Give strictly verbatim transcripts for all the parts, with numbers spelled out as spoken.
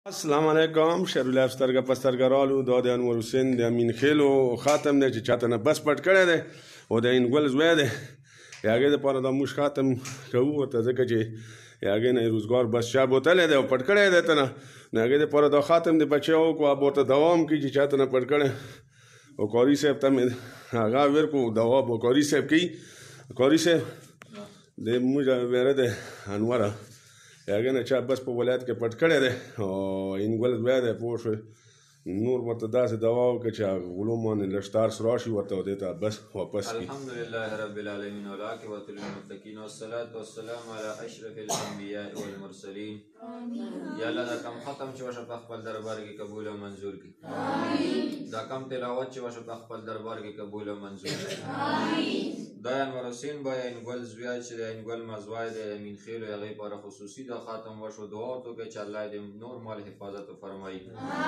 السلام علیکم شهرالله سترګه په سترګه رالو دا د انور حسین د امین خیلو خاتم دی چې چاته نه بس پټ کړی دی او د انګول زوی دی د هغې دپاره دا موږ خاتم کوو ورته ځکه چې د هغې نه یې روزګار بس چا بوتلی دی او پټ کړی دی ته نه نو هغې دپاره دا خاتم د بچی وکړو اب ورته دوام کړي چې چاته نه پټ کړی او قاري صاحب ته مې هغه ورکړو دوام او قاري صاحب کوي قاري صاحب د موږ ویره دی انوره هغې نه چا بس په ولایت کې پټ کړی دی او انګول زوی دی پوه شوې نور ورته داسې دوا وکړه چې هغه غلو باندې لږ تارس راشي ورته او دې ته بس واپس کړي. الحمدلله رب العالمین والعاقبة للمتقین والصلاة والسلام علی اشرف الانبیاء والمرسلین. یا الله دا کم ختم چې وشه په خپل دربار کې قبول او منظور کړي. دا کم تلاوت چې وشه په خپل دربار کې قبول او منظور کړي. دا انور حسین بای انګول زوی چې د انګول مزوای د امین خیلو هغې لپاره خصوصي دا خاتم وشو دعا ورته وکړئ چې الله دې نور مال حفاظت وفرمایي.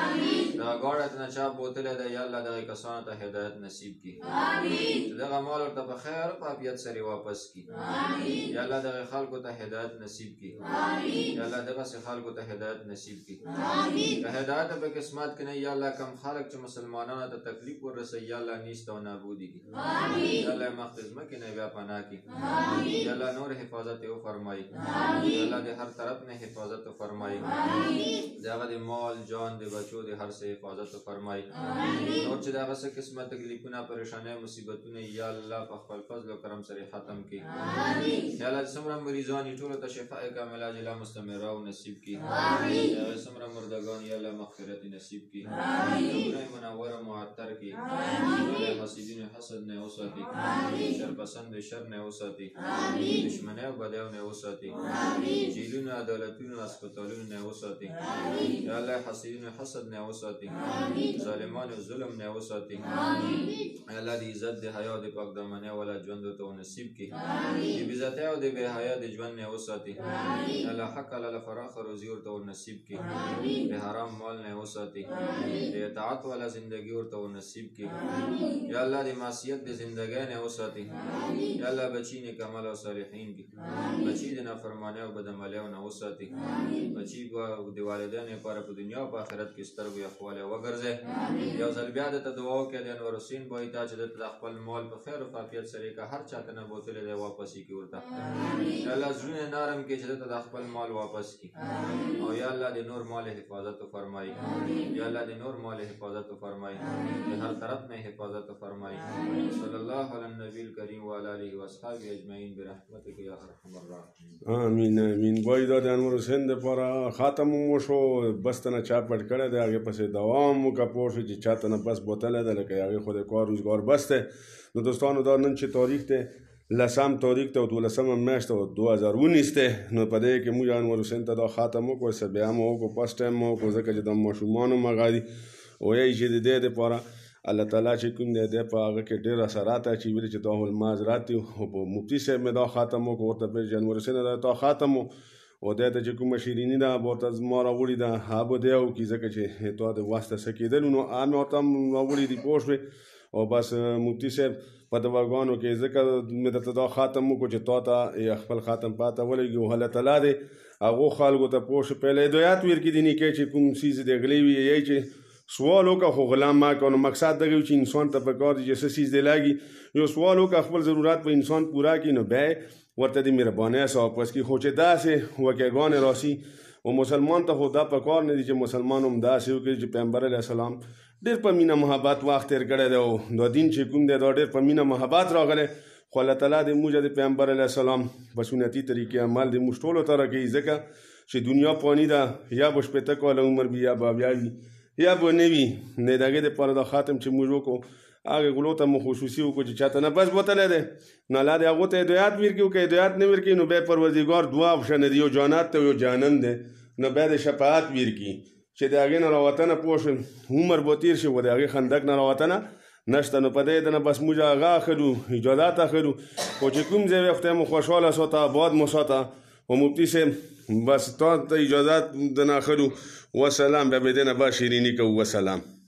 دا غاړه نه چا بوتلی دی یا الله دغې کسانو ته هدایت نصیب کړي چې دغه مال ورته په خیر په عافیت سره واپس کړي. یا الله دغې خلکو ته هدایت نصیب کړي. یا الله دغسې خلکو ته هدایت نصیب کړي. که هدایت په قسمت کې نه یا الله کم خلک چې مسلمانانو ته تکلیف ورسوي یا الله نیست او نابودي کړي. یا الله یې مخ د ځمکې نه بیا پناه کړي. یا الله نور حفاظت یې وفرمایي. یا الله د هر طرف نه حفاظت وفرمایي. د هغه د مال جان د بچو د هر څه حفاظت وفرمایي. نور چې د هغه څه قسمه تکلیفونه پریشانۍ مصیبتونه یا الله په خپل فضل و کرم سره ختم کړي. یا الله څومره مریضان یې ټولو ته شفاء کامله عاجله مستمره او نصیب کړي. د هغې څومره مردګان یا الله مغفرت نصیب کړي. قبرونه یې منوره معطر کړي. یا حسودینو حسد نه وساتي. شرپسند شر نه وساتي. دشمنۍ او بدیو نه وساتي. جیلونو عدالتونو هسپتالونو نه وساتي. یا الله حسودینو حسد نه وساتي. ظالمانو ظلم نه وساتي. الله د عزت د حیا د پاک دامنۍ والا ژوند ورته نصیب کړي. د بېعزتۍ او د بې حیا د ژوند نه وساتي. الله حق الله فراخه روزي ورته نصیب کړي. د حرام مال نه وساتي. د اطاعت والا زندگی ورته نصیب کړي. یا الله د معصیت د زندګۍ نه وساتي. یا الله بچي نیک عمل او صالحین کړي. بچي د نافرمانۍ او بدعملیو نه وساتي. بچي د والدینو لپاره په دنیا او په آخرت کې سترګو یخوالی وګرځئ. یو ځل بیا درته دعا وکړه د انور حسین بای ته چې دلته د خپل مال په خیر او په عافیت سره که هر چا ته نه بوتلی دی واپس یې کړي ورته. یا الله زړونه نرم کړي چې دلته د خپل مال واپس کړي. او یا الله د نور مال حفاظت وفرمایي. یا الله د نور مال حفاظت وفرمایي. د هر طرف نه حفاظت وفرمایي. صلی الله علی النبی الکریم وعلی آله واصحابه اجمعین برحمتک یا ارحم الراحمین. امین امین. بای دا د انور حسین دپاره خاتم هم وشو بس ته نه چا پټ کړی دی هغې پسې دوام وکړه پوه شو چې چاته نه بس بوتلی دی لکه هغې خو د کار روزګار بس دی. نو دوستانو دا نن چې تاریخ دی لسم تاریخ ته او دولسمه میاشت ته دو هزار اونیس دی نو په دې کې موږ انور حسین ته دا خاتم وکړو سبیا مو وکړو فسټ ټایم مو وکړو ځکه چې د ماشومان هم هغه دي وایي چې د دې دپاره الله تعالی چې کوم دی دی په هغه کې ډېر اثرات اچولي چې دا الماظرات دي او په مفتي صاحب مې دا خاتم وکړو ورته پېژ چې انور حسین دا تا خاتم و او دی ته چې کومه شیریني ده به ورته زما راوړي ده هغه به دی وکړي ځکه چې تا د واسطه څه کېدلو نو هغه مې ورته هم راوړي دي پوه شوې او بس مفتي صاحب په دواګانو کې ځکه مې درته دا خاتم وکړو چې تا ته خپل خاتم پاته ولګي او الله تعالی دی هغو خلکو ته پوه شو پهله هدایت ورکړي دي نیکۍ چې کوم څیز دی غلی وي یی چې سوال وکړه خو غلام ما کړه نو مقصد دغه چې انسان ته پکار دي چې څه څیز دی لګي یو سوال وکړه خپل ضرورت په انسان پوره کړي نو بیا ورته د مهربانۍ سره واپس کړي خو چې داسې واقعګانې راسي او مسلمان ته خو دا پکار نه دي چې مسلمان هم داسې وکړي چې پیغمبر علیه السلام ډېر په مینه محبت وخت تېر کړی دی او دا دین چې کوم دی دا ډېر په مینه محبت راغلی خو الله تعالی دې موږ د پیغمبر علیه السلام په سنتي طریقې عمل دې موږ ټولو ته راکوي ځکه چې دنیا فاني ده یا به شپېته کاله عمر وي یا به بیا وي یا به نه وي نه د هغې دپاره دا خاتم چې موږ وکړو هغې غلو ته مو خصوصي وکړو چې چاته نه بس بوتلی دی نو الله دې هغو ته هدایت ورکړي که هدایت نه ورکړي نو بیا پروردګار دوه آپشنه دي یو جانت ته یو جهنم دی نو بیا د شفاعت ورکړي چې د هغې نه راوتنه پوه شو عمر به تېر شي و د هغې خندق نه راوتنه نشته نو په دې نه بس موږ هغه اخلو اجازات اخلو خو چې کوم ځای وي خدای مو خوشحاله ساته آباد مو ساته او مفتي صاحب بس تا ته اجازات د نه اخلو وسلام بیا به دې نه بعد شیریني کوو وسلام.